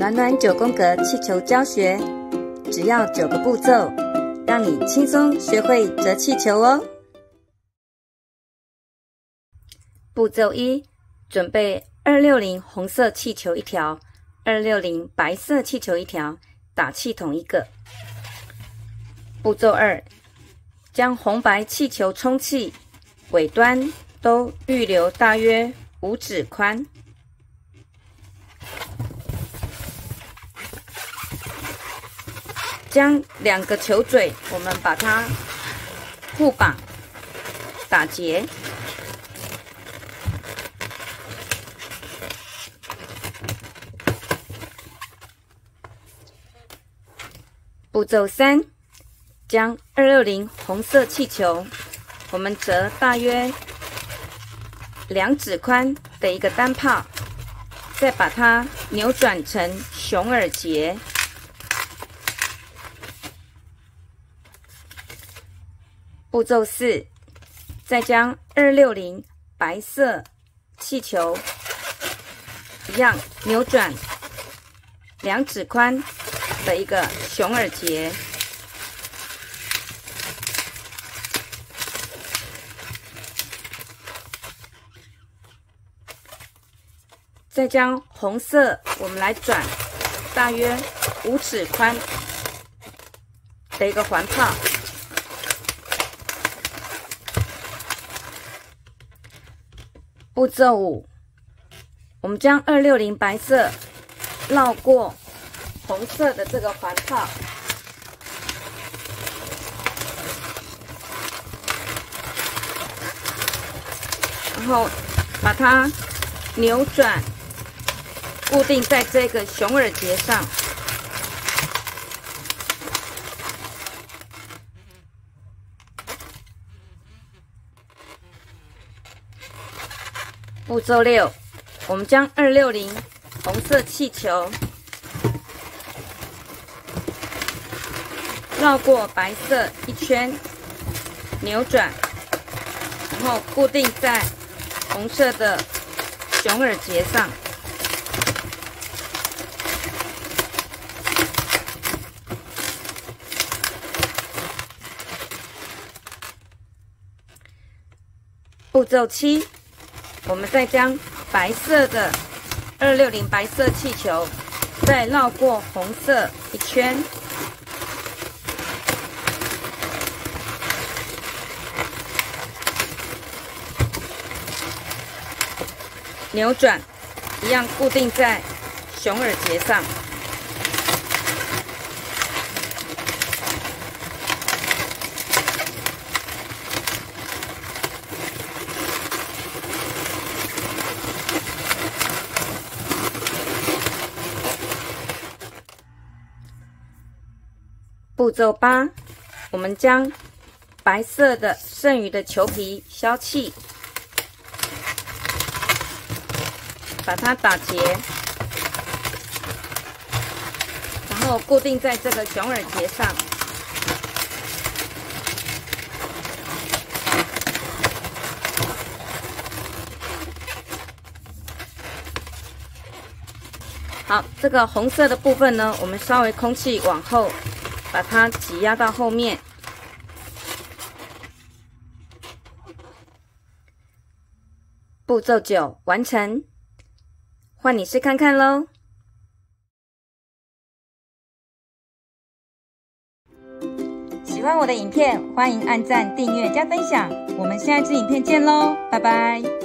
暖暖9宫格气球教学，只要9个步骤，让你轻松学会折气球哦。步骤1，准备260红色气球1条，260白色气球1条，打气筒1个。步骤2，将红白气球充气，尾端都预留大约5指宽。将2个球嘴，我们把它互绑打结。步骤3，将260红色气球，我们折大约2指宽的一个单泡，再把它扭转成熊耳结。步骤4，再将260白色气球一样扭转2指宽的一个熊耳结。再将红色我们来转大约5指宽的一个环泡。步骤5，我们将260白色绕过红色的这个环泡，然后把它扭转，固定在这个熊耳结上。步骤6，我们将260红色气球绕过白色1圈，扭转，然后固定在红色的熊耳结上。步骤7，我们再将白色的260白色气球再绕过红色1圈，扭转，一样固定在熊耳结上。步骤8，我们将白色的剩余的球皮削弃，把它打结，然后固定在这个熊耳结上。好，这个红色的部分呢，我们稍微空气往后，把它挤压到后面。步骤9完成，换你试看看咯。喜欢我的影片，欢迎按赞、订阅、加分享。我们下一支影片见咯，拜拜。